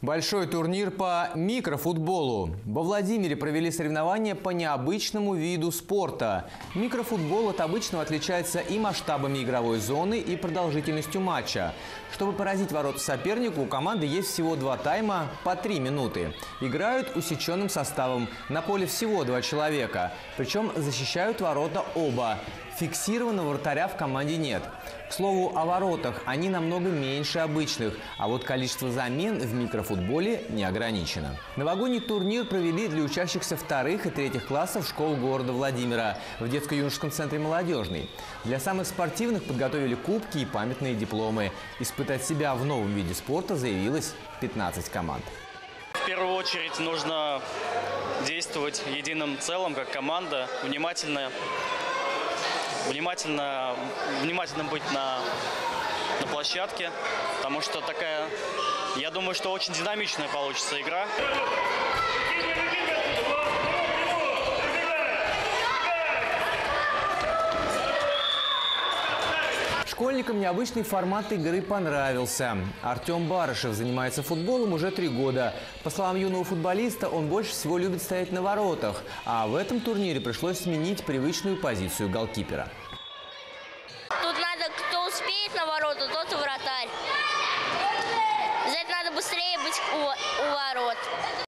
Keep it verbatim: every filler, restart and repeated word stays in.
Большой турнир по микрофутболу. Во Владимире провели соревнования по необычному виду спорта. Микрофутбол от обычного отличается и масштабами игровой зоны, и продолжительностью матча. Чтобы поразить ворота сопернику, у команды есть всего два тайма по три минуты. Играют усеченным составом. На поле всего два человека. Причем защищают ворота оба. Фиксированного вратаря в команде нет. К слову о воротах, они намного меньше обычных, а вот количество замен в микрофутболе не ограничено. Новогодний турнир провели для учащихся вторых и третьих классов школ города Владимира в детско-юношеском центре «Молодежный». Для самых спортивных подготовили кубки и памятные дипломы. Испытать себя в новом виде спорта заявилось пятнадцать команд. В первую очередь нужно действовать единым целым, как команда, внимательно. Внимательно, внимательно быть на, на площадке, потому что такая, я думаю, что очень динамичная получится игра. Школьникам необычный формат игры понравился. Артем Барышев занимается футболом уже три года. По словам юного футболиста, он больше всего любит стоять на воротах. А в этом турнире пришлось сменить привычную позицию голкипера. Тут надо, кто успеет на ворота, тот и вратарь. За это надо быстрее быть у, у ворот.